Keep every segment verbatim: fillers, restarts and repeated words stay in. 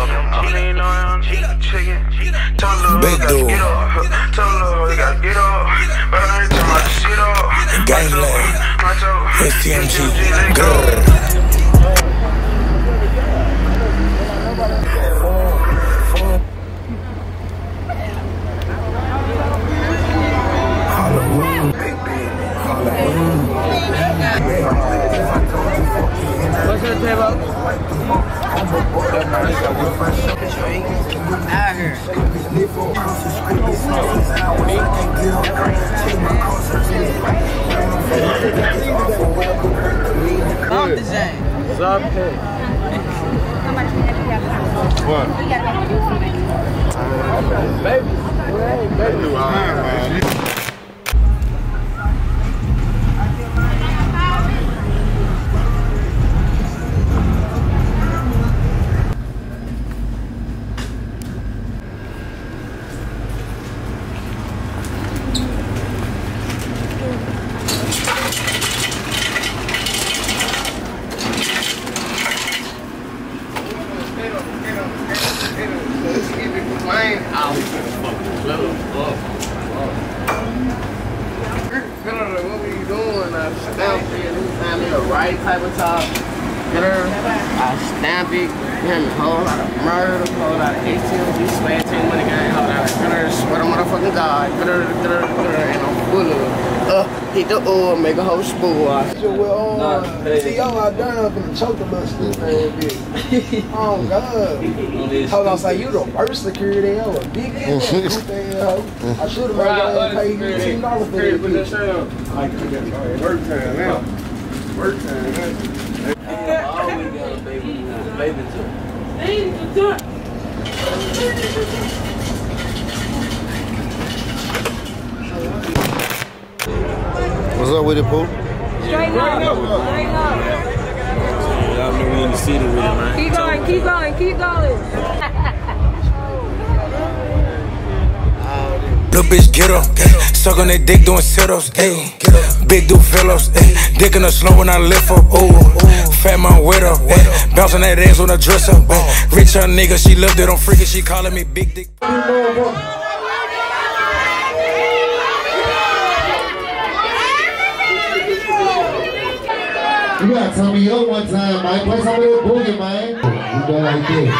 Big dude. Gangland. S T M G. Grrr. What's your table? Out here. Stop the Zane. Stop it. What? Baby. Baby. Baby. What we doing? I stamp it. Find me the right type of top. Get her. I stamp it. Hear me? Whole lot of murder. Whole lot of H T M G. Sweat team money gang. Whole lot of get her. Swear to motherfucking God. Get her. Get her. Get her. And I'm full of it. Uh, hit the oil, make a whole spool. I With all T O out there, I'm gonna choke the little stupid ass bitch. Oh God! Hold on, say you the worst security hoe, a big ass stupid hoe. I should have made that pay you ten dollars for that bitch. Like work time now. Work time now. All we got a baby, baby too. What's up with it, Pooh? Straight up. Straight up. Y'all know we in the city with it, man. Keep going, keep going, keep going. Little bitch, get up, suck on that dick doing sit-ups, ayy. Big dude fellows, ayy. Dick in the slow when I lift up, ooh. Fat man with her, ayy. Bouncing that ass on the dresser, ayy. Rich her nigga, she loved it on freaking, she calling me big dick. You gotta tell me up one time, man. Play some of that boogie, man. You go like this.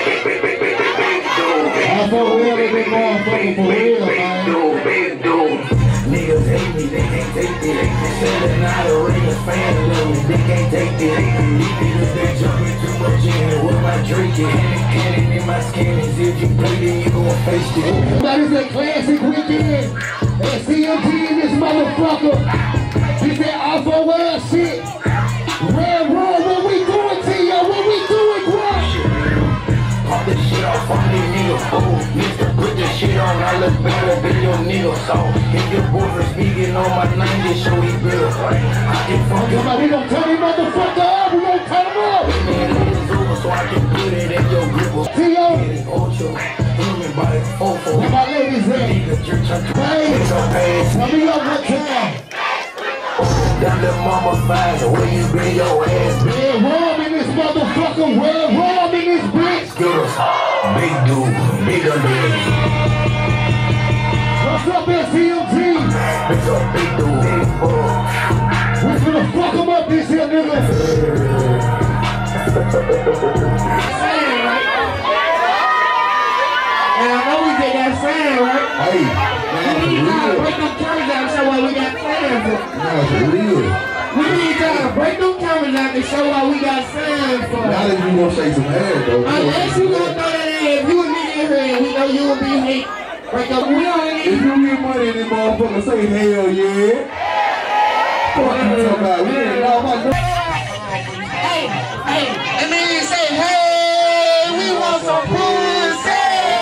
I fuck real, they been motherfucking for real, man. Niggas hate me, they can't take it. Selling out of ring, family, they can't take it. These niggas, they jumping too much in with my drinking. Cannon in my skin, as if you play it, you gon' face it. That is a classic weekend. S T M G in this motherfucker. This that awful world shit. Red room, what we doing to you? What we doing, bro? Pop this shit off on these niggas, fool. Mister put this shit on, I look better than your niggas. So, if your boyfriend speaking on my name, just show he real, right? I can fuck him. We gon' turn him motherfucker up, we gon' turn him up. Man, it's over so I can put it in your grip. T O It's ultra, human body, fofo. Where my ladies at? Niggas, you're trying to Hey, tell me up one time. Down the mama's vibes, where you been your ass? Red rum in this motherfucker, red rum in this bitch. Skittles, big dude, bigger than. What's up, S T M G? It's a big dude, big fuck. We're gonna fuck him up this here, nigga. And I know we did that sign, right? Hey, We need y'all to break them cameras out and show why we got signs for. that's real. We need y'all to break them cameras out and show why we got signs for. Now that you gonna shake some hands, though. Unless you gonna throw that in, if you a nigga in here, we know you will be hate. Break up, we don't If need. you get money in this motherfucker, say hell yeah. Fuck you talking about? We ain't know about no. Hey, hey, and then you say, hey, we want some pussy.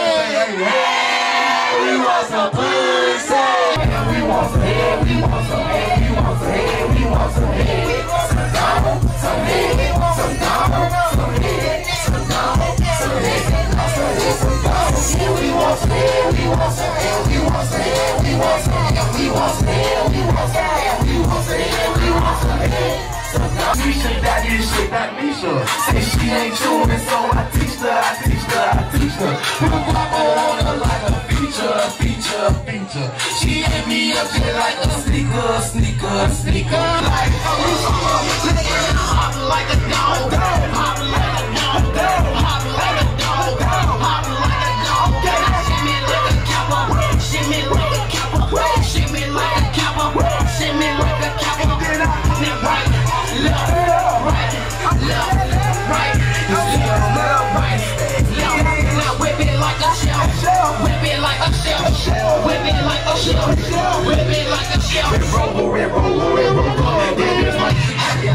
We want some pussy. We want some head, we want some head, we want some head, we want some head. Some dama, some head, some dama, some head, some dama, some head, some head, some dama. We want some head, we want some head, we want some head, we want some head, we want some head, we want some head, we want some head, we want some head. Some dama. You should that, you should that, Misha. Say she ain't chewing, so I teach her. her, I teach her, I teach her. Put a pop on her like a feature, feature, feature. She hit me up just like a sneaker, sneaker, sneaker. Like, oh, let it hop like a dog, hop like a dog, hop like a dog, hop like a dog. Shimmy like a kappa, shimmy like a kappa, shimmy like a kappa, shimmy like a kappa. Now right, left, right, left, right, left, right, left. Now whip it like a shell, whip it like a shell, whip it like a shell, whip it like a shell. Roll, roll, roll, roll, roll. This is my.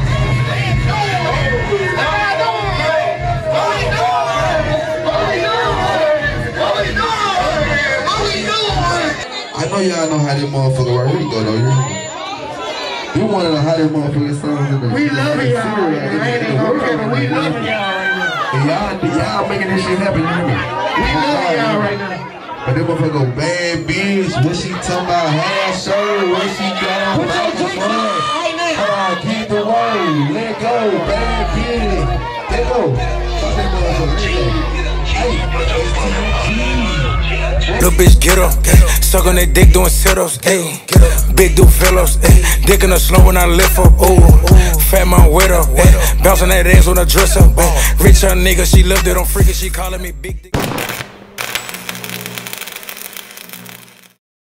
I know y'all know how this motherfucker work. Here we go though. Here we go. You one of the hottest motherfucking songs in the We love y'all right now. I ain't even gonna care, but we love y'all right now. And y'all, y'all making this shit happen, you hear me? We love y'all right now. But this motherfucker go, bad bitch, what she talking about, half show, what she got, put your drinks on right now. Come on, keep the word, let go, bad bitch, let go. Fuck that motherfucker, Little bitch get up, ayy. Suck on that dick doing sit-ups, ayy. Big dude fellows, ayy. Dick in the slow when I lift up, ooh. Fat man with her, ayy. Bouncing that ass on a dresser, ayy. Rich her nigga, she lived it on freaking, she calling me big dick.